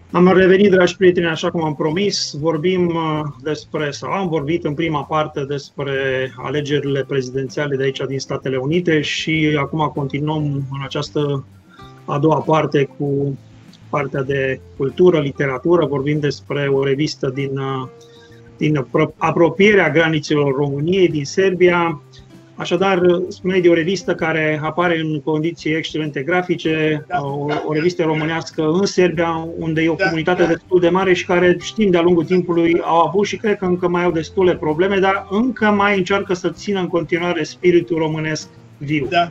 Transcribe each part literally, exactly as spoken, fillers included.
Am revenit, dragi prieteni, așa cum am promis, vorbim despre, sau am vorbit în prima parte despre alegerile prezidențiale de aici din Statele Unite și acum continuăm în această a doua parte cu partea de cultură, literatură, vorbim despre o revistă din, din apropierea granițelor României, din Serbia. Așadar, spuneai de o revistă care apare în condiții excelente grafice, da, o, o revistă românească în Serbia, unde e o da, comunitate da. destul de mare și care știm de-a lungul timpului au avut și cred că încă mai au destule probleme, dar încă mai încearcă să țină în continuare spiritul românesc viu. Da.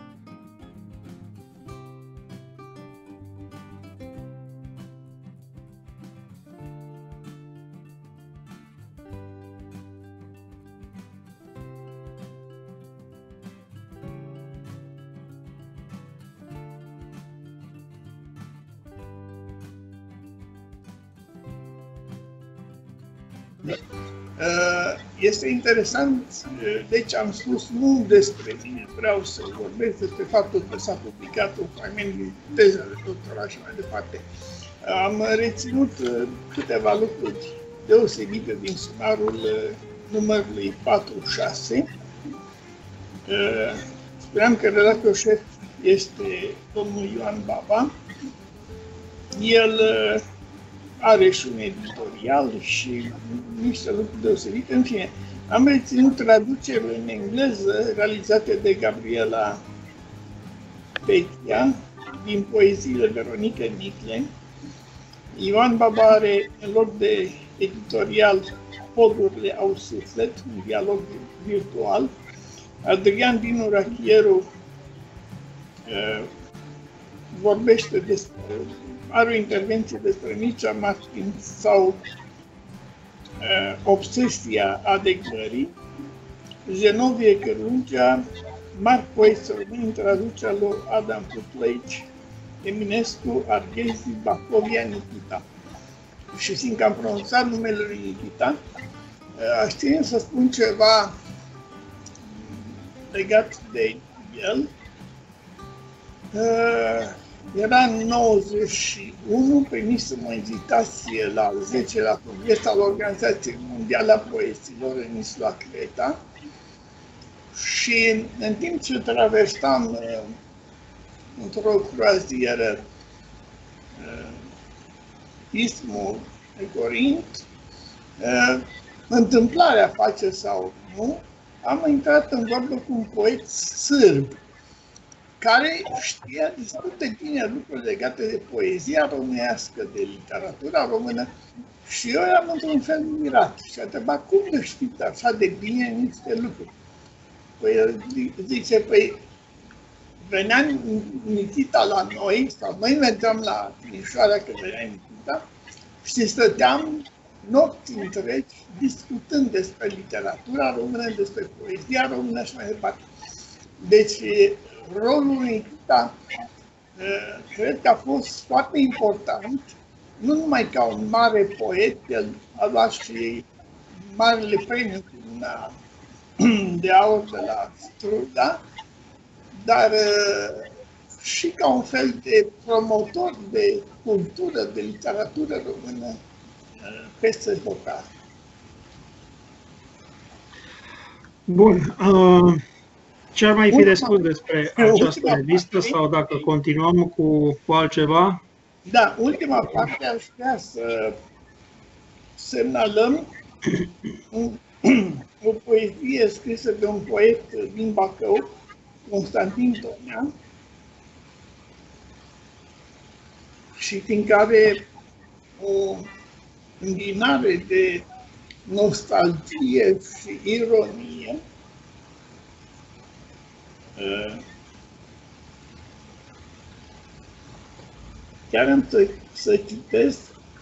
Este interesant, deci am spus nu despre mine, vreau să vorbesc despre faptul că s-a publicat un fragment din teza de doctorat și mai departe. Am reținut câteva lucruri deosebite din summarul numărului patruzeci și șase. Spuneam că redactorul șef este domnul Ioan Baba. El are și un editorial și niște lucruri deosebite. În fine, am reținut traducerile în engleză realizate de Gabriela Pechia din poeziile Veronica Nicle. Ioan Baba are, în loc de editorial, Podurile au suflet, un dialog virtual. Adrian Dinu Rachieru uh, vorbește despre, are o intervenție despre Mircea Martin sau uh, Obsesia adecvării. Genovie Căruncea, mari poeți români în traducerea lui Adam Putlaici, Eminescu, Arghezi, Bacovia, Nikita. Și fiindcă am pronunțat numele lui Nikita, aș ține să spun ceva legat de el. Era în nouăzeci și unu, primisem o invitație la al zecelea congres al Organizației Mondiale a Poeților în insula Creta și în, în timp ce traversam uh, într-o croazieră uh, ismul de Corint, uh, întâmplarea face sau nu, am intrat în vorbă cu un poet sârb care știa destul de bine lucruri legate de poezia românească, de literatura română și eu eram într-un fel mirat și a întrebat cum le știți așa de bine niște lucruri. Păi el zice, păi venea Nikita la noi, sau noi mergeam la Timișoara că venea Nikita și stăteam nopți întregi discutând despre literatura română, despre poezia română și mai departe. Deci, rolul Nikita cred că a fost foarte important, nu numai ca un mare poet, el a luat și marele premiu de aur de la Struda, dar și ca un fel de promotor de cultură, de literatură română peste hotare. Bun. Uh, ce ar mai fi de spus despre această revistă sau dacă continuăm cu, cu altceva? Da, ultima parte aș vrea să semnalăm un, o poezie scrisă de un poet din Bacău, Constantin Tonea, și fiindcă are o înghinare de nostalgie și ironie, chiar am să, să citesc,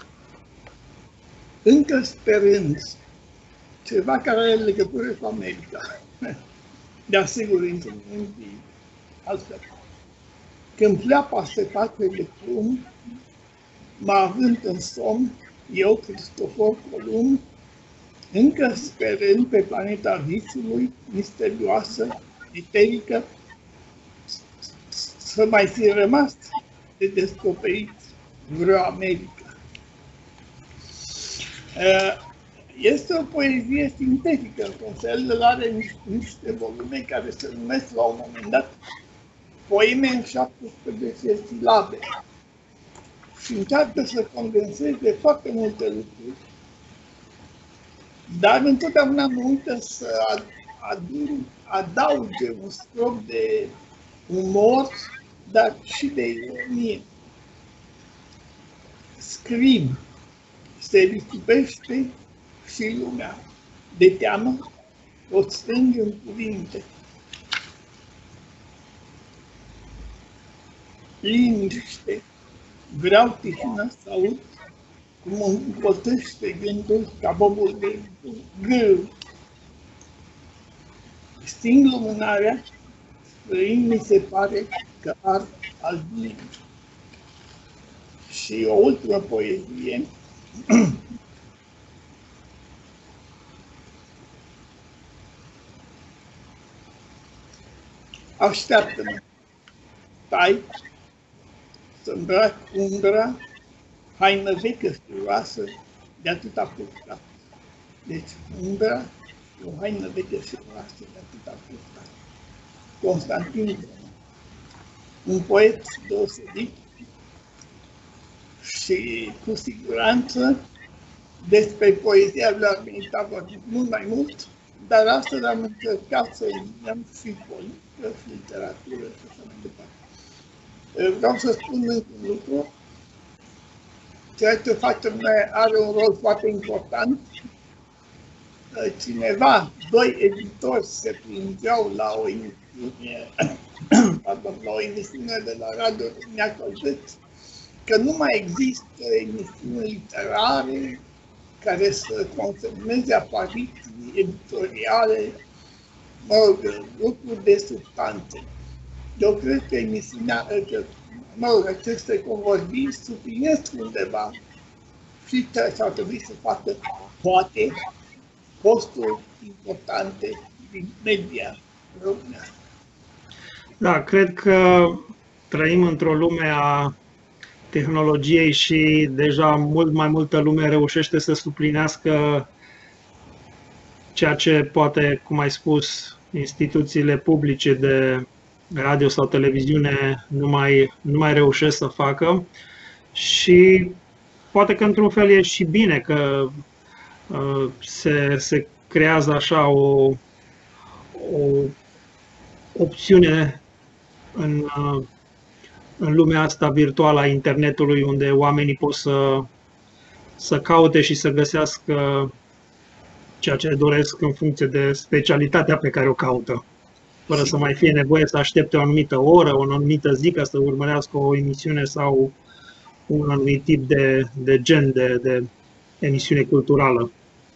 încă sperând ceva care are legătură cu America. De asigur, într-un altfel. Când pleapa se face de plumb, mă având în somn, eu, Cristofor Columb, încă sperând pe planeta visului, misterioasă, eterică, să mai fi rămas de descoperit vreo America. Este o poezie sintetică, într-un fel, el are niște volume care se numesc la un moment dat poeme în șaptesprezece silabe și încearcă să condenseze foarte multe lucruri, dar întotdeauna nu uită să adauge un strop de umor, dar și de ironie. Scrib, se risipește și lumea. De teamă, o strâng în cuvinte. Liniște, vreau tihina să aud cum îmi încolțește gândul ca bobul de grâu. Sting lumânarea, străin mi se pare că ard albin. Și o ultimă poezie. Așteaptă-mă, stai, să îmbrac umbra, haină veche firoasă, de atâta purtat. Deci, umbra e o haină veche firoasă, de atâta purtat. Constantin Brăman, un poet deosebit și, cu siguranță, despre poezia lui ar merita vorbit mult mai mult, dar astăzi am încercat să eliminăm și politică, și literatură și așa mai departe. Vreau să spun încă un lucru. Ceea ce facem noi are un rol foarte important. Cineva, doi editori se plângeau la o emisiune, pardon, la o emisiune de la Radio România Călțăți, că nu mai există emisiuni literare care să consemneze apariții editoriale, mă rog, lucruri de substanțe. Eu cred că emisiunea, că, mă rog, aceste convorbiri subliniez undeva și ceea ce ar trebui să facă, poate, posturi importante din media românească. Da, cred că trăim într-o lume a tehnologiei și deja mult mai multă lume reușește să suplinească ceea ce poate, cum ai spus, instituțiile publice de radio sau televiziune nu mai, nu mai reușesc să facă. Și poate că într-un fel e și bine că uh, se, se creează așa o, o opțiune în, uh, în lumea asta virtuală a internetului, unde oamenii pot să, să caute și să găsească ceea ce doresc în funcție de specialitatea pe care o caută, fără să mai fie nevoie să aștepte o anumită oră, o anumită zi ca să urmărească o emisiune sau un anumit tip de, de gen de, de emisiune culturală.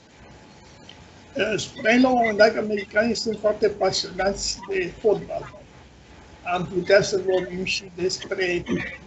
Spuneai la un moment dat că americanii sunt foarte pasionați de fotbal. Am putea să vorbim și despre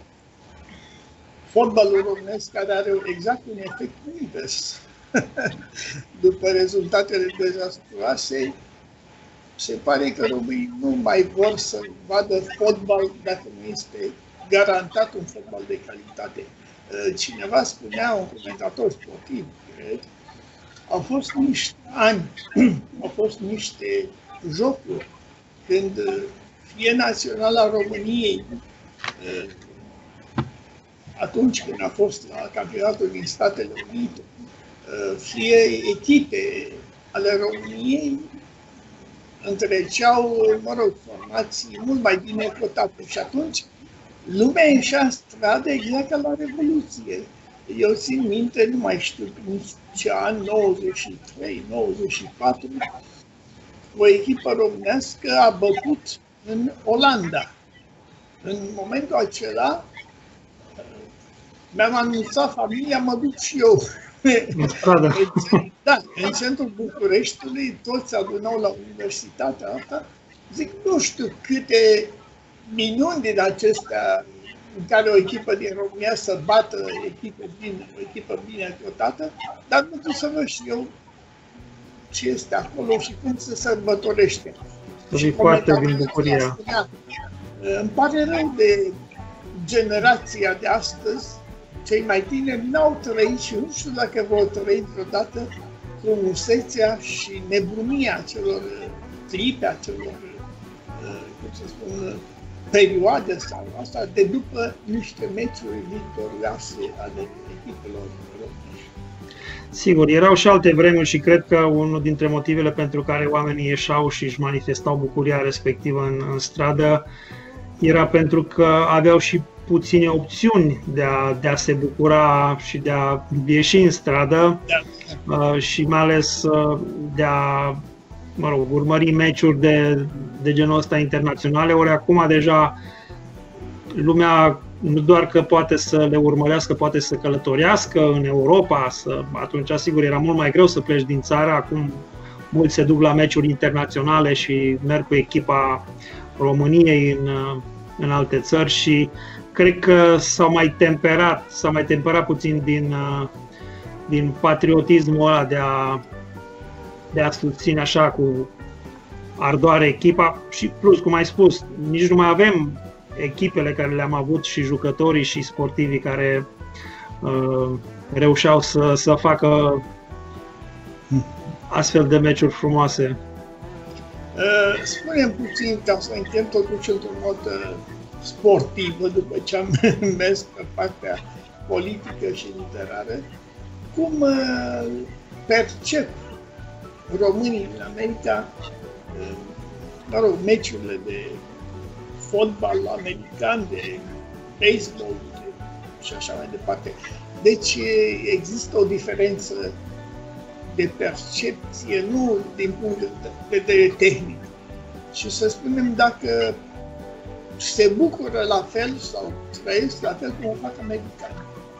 fotbalul românesc, care are exact un efect invers. După rezultatele dezastruoase, se pare că românii nu mai vor să vadă fotbal dacă nu este garantat un fotbal de calitate. Cineva spunea, un comentator sportiv, cred, au fost niște ani, au fost niște jocuri când fie Naționala României, atunci când a fost la campionatul din Statele Unite, fie echipe ale României întreceau, mă rog, formații mult mai bine cotate. Și atunci lumea ieșea în stradă exact ca la Revoluție. Eu țin minte, nu mai știu prin ce an, nouăzeci și trei nouăzeci și patru, o echipă românească a bătut în Olanda. În momentul acela mi-am anunțat familia, mă duc și eu. Da, în centrul Bucureștiului, toți adunau la universitatea asta. Zic, nu știu câte minuni din acestea în care o echipă din România să bată echipe bine, o echipă bine cotată, dar nu trebuie să văd și eu ce este acolo și cum se sărbătorește. Și foarte din bucuria. Îmi pare rău de generația de astăzi cei mai tineri n-au trăit și nu știu dacă vor trăi vreodată frumusețea și nebunia celor clipe, acelor, cum să spun, perioade sau asta, de după niște meciuri victorioase ale echipelor românești. Sigur, erau și alte vremuri și cred că unul dintre motivele pentru care oamenii ieșeau și își manifestau bucuria respectivă în, în stradă era pentru că aveau și puține opțiuni de a, de a se bucura și de a ieși în stradă, da. uh, și mai ales uh, de a, mă rog, urmări meciuri de, de genul ăsta internaționale, ori acum deja lumea nu doar că poate să le urmărească, poate să călătorească în Europa, să, atunci sigur era mult mai greu să pleci din țară, acum mulți se duc la meciuri internaționale și merg cu echipa României în, în alte țări și cred că s-au mai temperat, s-au mai temperat puțin din, din patriotismul ăla de a, de a susține așa cu ardoare echipa și plus, cum ai spus, nici nu mai avem echipele care le-am avut și jucătorii și sportivii care uh, reușeau să, să facă astfel de meciuri frumoase. Uh, spune-mi puțin, ca să încheiem totuși într-un mod uh, sportivă, după ce am mers pe partea politică și literară, cum uh, percep românii în America, uh, mă rog, meciurile de fotbal american, de baseball de, și așa mai departe. Deci există o diferență de percepție, nu din punct de vedere tehnic. Și să spunem dacă se bucură la fel sau trăiesc la fel cum o fac americani.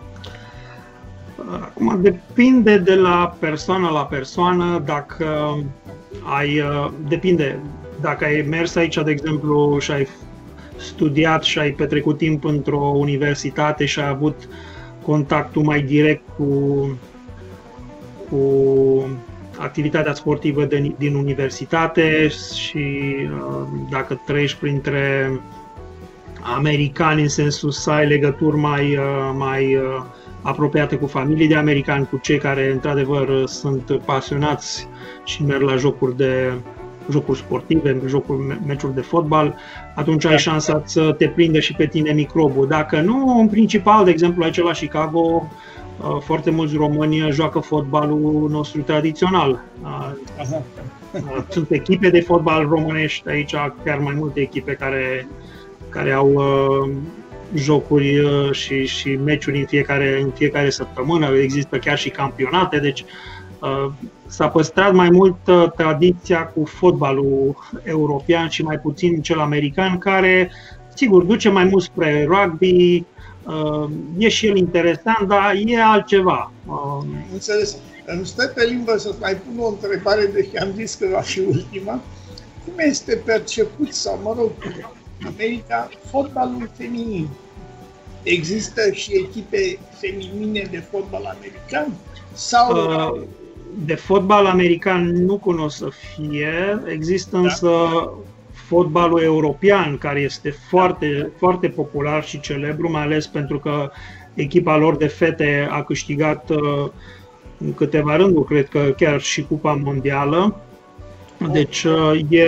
Acum depinde de la persoană la persoană, dacă ai, depinde, dacă ai mers aici, de exemplu, și ai studiat și ai petrecut timp într-o universitate și ai avut contactul mai direct cu, cu activitatea sportivă de, din universitate și dacă trăiești printre americani în sensul să ai legături mai, mai apropiate cu familii de americani, cu cei care într-adevăr sunt pasionați și merg la jocuri de jocuri sportive, jocuri, meciuri de fotbal, atunci ai șansa să te prinde și pe tine microbul. Dacă nu, în principal, de exemplu, aici la Chicago, foarte mulți români joacă fotbalul nostru tradițional. Aha. Sunt echipe de fotbal românești aici, chiar mai multe echipe care, care au jocuri și, și meciuri în fiecare, în fiecare săptămână, există chiar și campionate, deci s-a păstrat mai mult tradiția cu fotbalul european și mai puțin cel american, care, sigur, duce mai mult spre rugby, e și el interesant, dar e altceva. Înțeles. Îmi stă pe limbă să-ți mai pun o întrebare, deși am zis că va fi ultima. Cum este perceput, sau mă rog, în America, fotbalul feminin? Există și echipe feminine de fotbal american? Sau... Uh... De fotbal american nu cunosc să fie, există însă da. Fotbalul european, care este foarte, foarte popular și celebru, mai ales pentru că echipa lor de fete a câștigat uh, în câteva rânduri, cred că chiar și Cupa Mondială. Deci uh, e,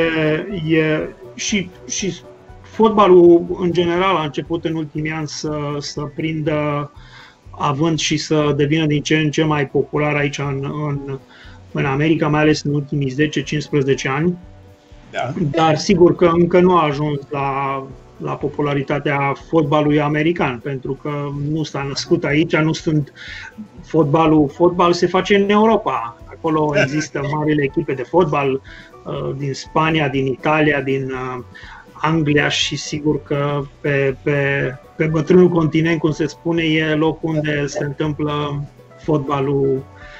e și, și fotbalul în general a început în ultimii ani să, să prindă având și să devină din ce în ce mai popular aici în, în, în America, mai ales în ultimii zece cincisprezece ani. Da. Dar sigur că încă nu a ajuns la, la popularitatea fotbalului american, pentru că nu s-a născut aici, nu sunt fotbalul, fotbal se face în Europa. Acolo există marile echipe de fotbal uh, din Spania, din Italia, din uh, Anglia și sigur că pe, pe, pe bătrânul continent, cum se spune, e locul unde se întâmplă fotbalul,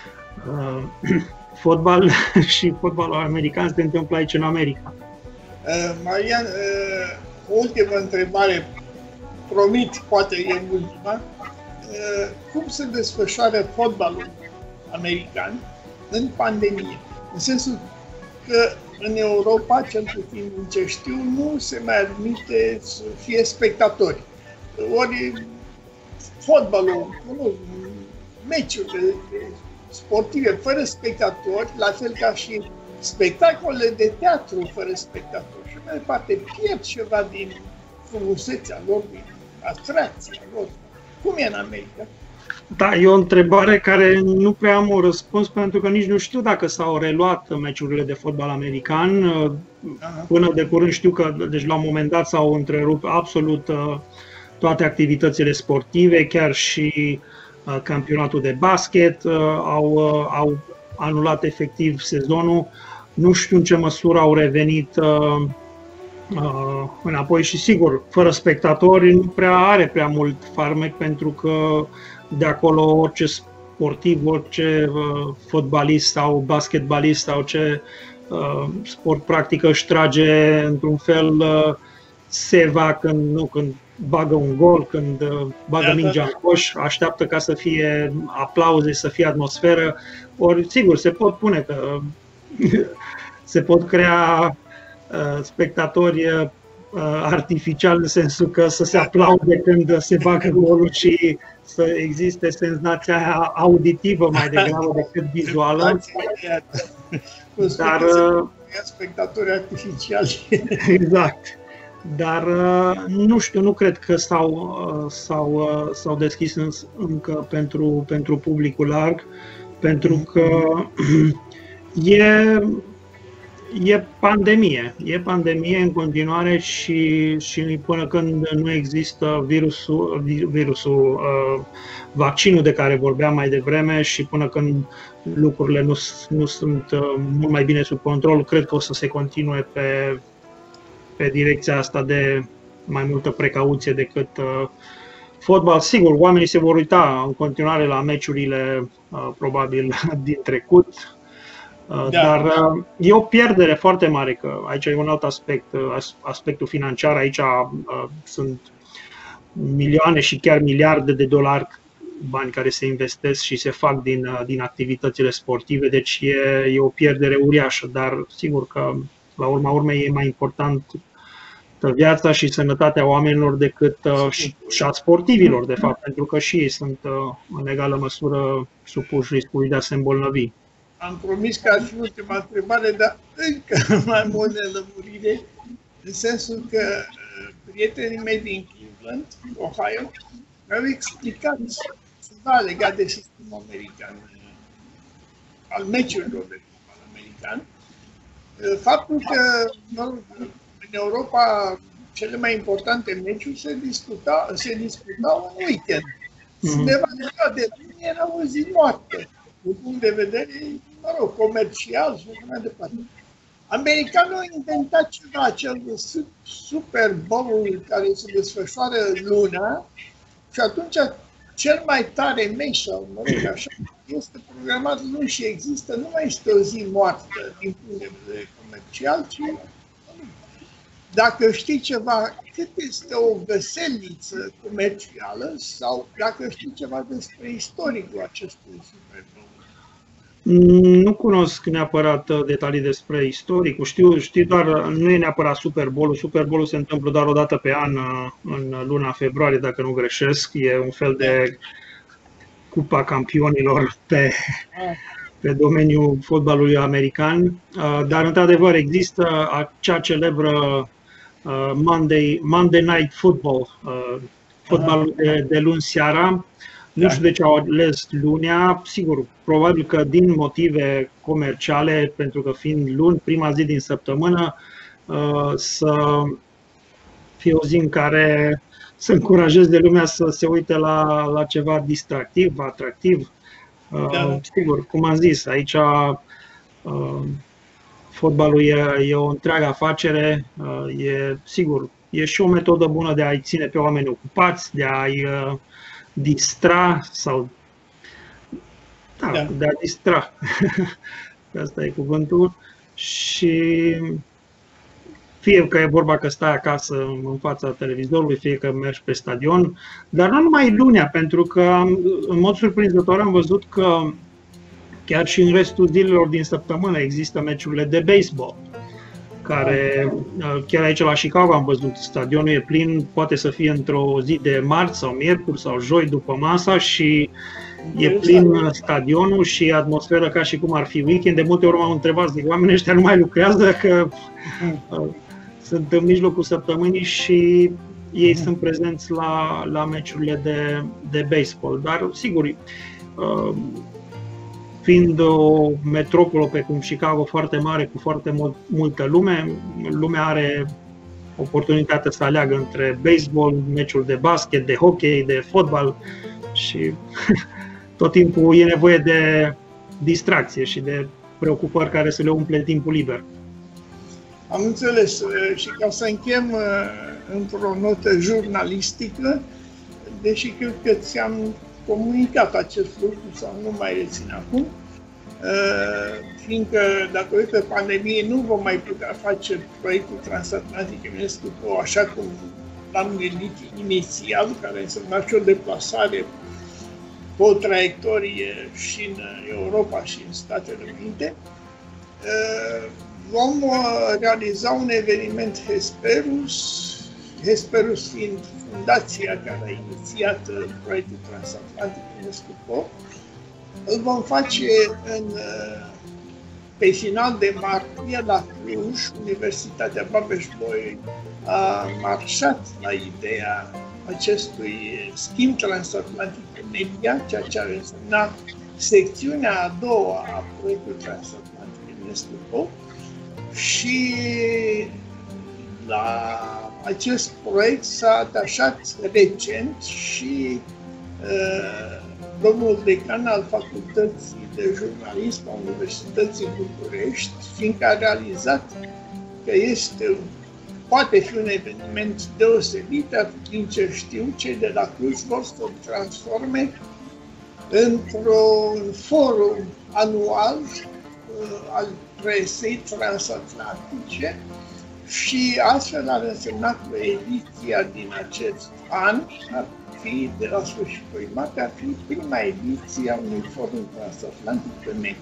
uh, fotbal și fotbalul american se întâmplă aici în America. Uh, Marian, uh, o ultimă întrebare, promit, poate e ultima. Uh, cum se desfășoară fotbalul american în pandemie? În sensul că în Europa, cel puțin din ce știu, nu se mai admite să fie spectatori. Ori fotbalul, meciurile sportive fără spectatori, la fel ca și spectacolele de teatru fără spectatori. Și mai departe, pierd ceva din frumusețea lor, din atracția lor. Cum e în America? Da, e o întrebare care nu prea am un răspuns, pentru că nici nu știu dacă s-au reluat meciurile de fotbal american. Aha. Până de curând știu că, deci la un moment dat s-au întrerupt absolut toate activitățile sportive, chiar și campionatul de basket au, au anulat efectiv sezonul. Nu știu în ce măsură au revenit înapoi și sigur, fără spectatori nu prea are prea mult farmec, pentru că de acolo orice sportiv, orice uh, fotbalist sau basketbalist sau ce uh, sport practică își trage într-un fel uh, seva când, nu, când bagă un gol, când uh, bagă mingea în coș, așteaptă ca să fie aplauze, să fie atmosferă. Ori sigur, se pot pune că uh, se pot crea uh, spectatori uh, artificial, în sensul că să se aplaude când se bagă golul și să existe senzația auditivă mai degrabă decât vizuală. Dar spectatori artificiali. Exact. Dar nu știu, nu cred că s-au, s-au, s-au deschis încă pentru, pentru publicul larg, pentru că e E pandemie, e pandemie în continuare și, și până când nu există virusul, virusul uh, vaccinul de care vorbeam mai devreme și până când lucrurile nu, nu sunt uh, mult mai bine sub control, cred că o să se continue pe, pe direcția asta de mai multă precauție decât uh, fotbal. Sigur, oamenii se vor uita în continuare la meciurile uh, probabil din trecut. Da. Dar e o pierdere foarte mare, că aici e un alt aspect, aspectul financiar. Aici sunt milioane și chiar miliarde de dolari, bani care se investesc și se fac din, din activitățile sportive, deci e, e o pierdere uriașă, dar sigur că la urma urmei e mai important viața și sănătatea oamenilor decât și, și a sportivilor, de fapt, pentru că și ei sunt în egală măsură supuși riscului de a se îmbolnăvi. Am promis că ar fi ultima întrebare, dar încă mai mult de lămurire, în sensul că prietenii mei din Cleveland, Ohio, mi-au explicat ceva legat de sistemul american, al meciurilor de fotbal american. Faptul că în Europa cele mai importante meciuri se discuta, se discutau în weekend. Undeva de ziua de luni era o zi moartă, din punct de vedere, mă rog, comercial și așa mai departe. Americanul a inventat ceva, acel Super Bowl care se desfășoară luna și atunci cel mai tare meci, sau mă rog așa, este programat luni și există, nu mai este o zi moartă din punct de vedere comercial, ci dacă știi ceva, cât este o veseliță comercială sau dacă știi ceva despre istoricul acestui Super Bowl. Nu cunosc neapărat detalii despre istoricul, știu, știu doar, nu e neapărat Super Bowl-ul, Super Bowl-ul se întâmplă doar o dată pe an, în luna februarie, dacă nu greșesc, e un fel de Cupa Campionilor pe, pe domeniul fotbalului american, dar într-adevăr există acea celebră Monday, Monday Night Football, fotbalul de, de luni seara. Nu știu de ce au ales lunea, sigur, probabil că din motive comerciale, pentru că fiind luni, prima zi din săptămână, să fie o zi în care să încurajeze lumea să se uite la, la ceva distractiv, atractiv. Da. Sigur, cum am zis, aici fotbalul e, e o întreagă afacere, e, sigur, e și o metodă bună de a-i ține pe oameni ocupați, de a-i distra sau da, da. de a distra. Asta e cuvântul. Și fie că e vorba că stai acasă în fața televizorului, fie că mergi pe stadion, dar nu numai lunea, pentru că în mod surprinzător am văzut că chiar și în restul zilelor din săptămână există meciurile de baseball. care chiar aici la Chicago am văzut, stadionul e plin, poate să fie într-o zi de marți sau miercuri sau joi după masa și e plin stadionul și atmosferă ca și cum ar fi weekend. De multe ori m-am întrebat, zic, oamenii ăștia nu mai lucrează, că uh, sunt în mijlocul săptămânii și ei sunt prezenți la, la meciurile de, de baseball. Dar, sigur, uh, fiind o metropolă pe cum Chicago foarte mare, cu foarte mult, multă lume, lumea are oportunitatea să aleagă între baseball, meciuri de basket, de hockey, de fotbal și tot timpul e nevoie de distracție și de preocupări care să le umple timpul liber. Am înțeles. Și ca să închem într-o notă jurnalistică, deși cred că ți-am comunicat acest lucru sau nu mai rețin acum, fiindcă datorită pandemiei nu vom mai putea face proiectul transatlantic Eminescu Pro așa cum l-am gândit inițial, care însemna și o deplasare pe o traiectorie și în Europa și în Statele Unite. Vom realiza un eveniment Hesperus, Hesperus fiind fundația care a inițiat proiectul transatlantic Eminescu Pro. Îl vom face în, pe final de martie la Cluj. Universitatea Babeș-Bolyai a marșat la ideea acestui schimb transatlantic de media, ceea ce ar însemna secțiunea a doua a proiectului transatlantic Eminescu Pro. Și la acest proiect s-a atașat recent și uh, domnul decan al Facultății de Jurnalism a Universității București, fiindcă a realizat că este, poate fi un eveniment deosebit, din ce știu, cei de la Cluj vor să-l transforme într-un forum anual uh, al presei transatlantice și astfel ar însemna că ediția din acest an ar fi, de la sfârșitul martie, ar fi prima ediție a unui forum transatlantic pe media.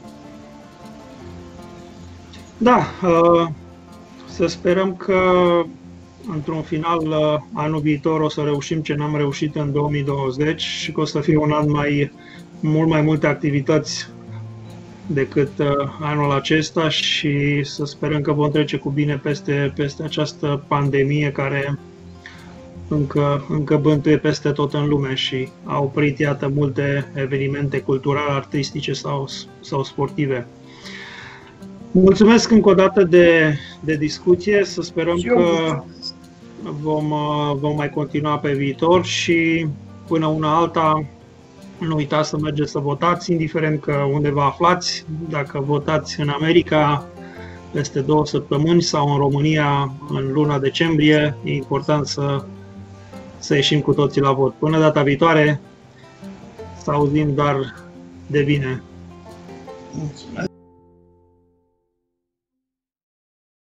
Da, să sperăm că într-un final anul viitor o să reușim ce n-am reușit în două mii douăzeci și că o să fie un an mai mult mai multe activități decât anul acesta și să sperăm că vom trece cu bine peste, peste această pandemie care încă, încă bântuie peste tot în lume și a oprit, iată, multe evenimente culturale, artistice sau, sau sportive. Mulțumesc încă o dată de, de discuție, să sperăm că vom, vom mai continua pe viitor și până una alta nu uitați să mergeți să votați, indiferent că unde vă aflați, dacă votați în America peste două săptămâni sau în România în luna decembrie, e important să, să ieșim cu toții la vot. Până data viitoare, să auzim doar de bine. Mulțumesc.